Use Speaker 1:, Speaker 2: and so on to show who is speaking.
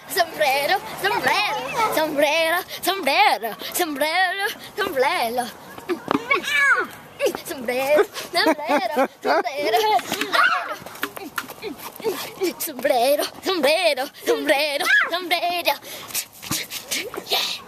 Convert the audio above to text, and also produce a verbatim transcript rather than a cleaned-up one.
Speaker 1: sombrero, sombrero, sombrero, sombrero, sombrero, sombrero. Sombrero, sombrero, sombrero, sombrero, sombrero, sombrero, sombrero. Yeah.